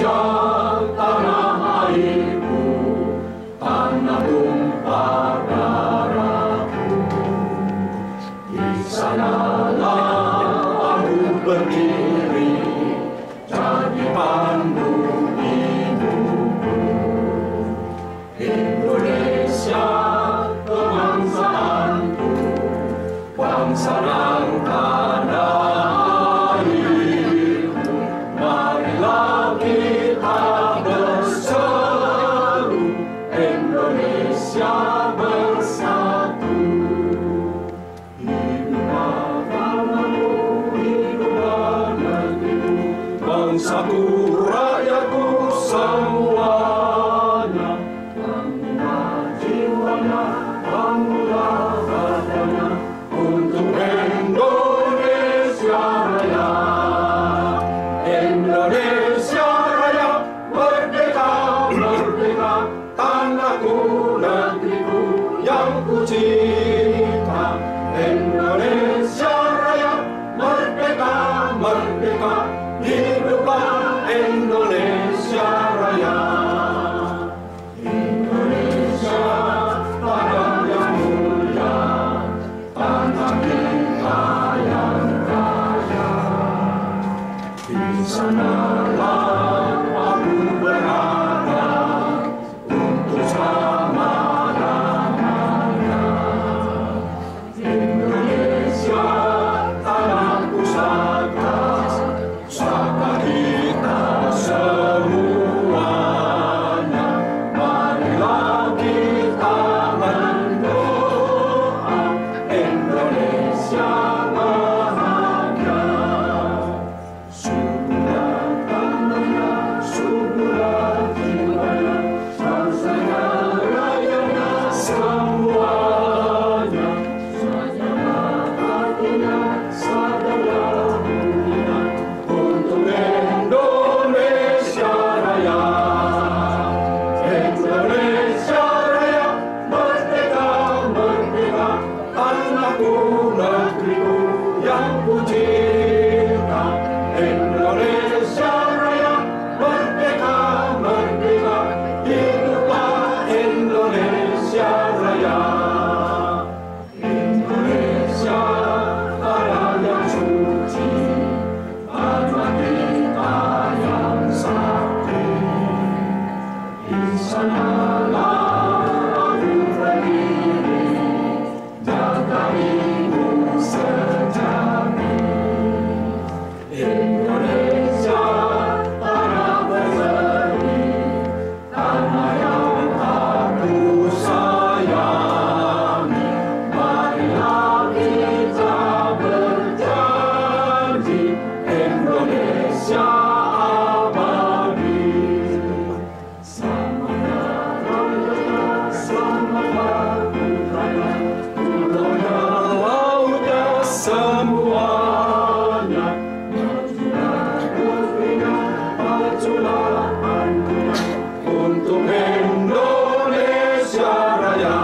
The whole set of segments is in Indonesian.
Indonesia, tanah airku, tanah tumpah darahku. Di sanalah aku berdiri, jadi pandu hidupku. Indonesia, kebangsaanku, bangsa yang tanah airku. Marilah kita berseru, Indonesia bersatu. Hiduplah tanahku, hiduplah negeriku, bangsaku, rakyatku semuanya. Bangunlah jiwanya, bangunlah badannya, untuk Indonesia Raya. Indonesia Raya, merdeka, merdeka, tanahku, negeriku yang ku cinta. Indonesia Raya, merdeka, merdeka, hiduplah Indonesia Raya. Indonesia, tanah yang mulia, tanah kita yang kaya. Di sanalah aku berada untuk selama-lamanya. Indonesia, tanah pusaka, pusaka kita semuanya. Marilah kita berdoa, Indonesia bahagia. Suburlah tanahnya, suburlah jiwanya, bangsanya, rakyatnya semuanya. Sajalah hatinya, sajalah buninya, untuk Indonesia Raya. Indonesia Raya, merdeka, merdeka, tanahku, negeriku yang ku cinta. Indonesia Raya, merdeka, merdeka, hiduplah Indonesia Raya. Indonesia, tanah yang suci, tanah kita yang sakti. Di sanalah aku berdiri, jaga ibu sejati. Indonesia, tanah berseri, tanah yang aku sayangi. Marilah kita berjanji, Indonesia abadi. Selamat raya, selamat budaya, pulaunya, lautnya, semuanya. Majulah negerinya, majulah pandunya, untuk Indonesia Raya.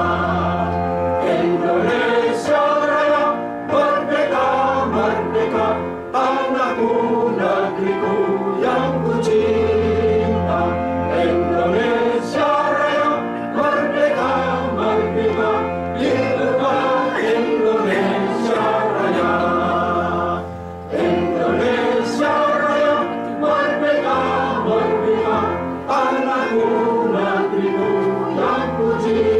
Indonesia Raya, merdeka, merdeka, tanahku, negeriku yang ku cinta. Indonesia Raya, merdeka, merdeka, hiduplah Indonesia Raya. Indonesia Raya, merdeka, merdeka, tanahku, negeriku yang ku cinta.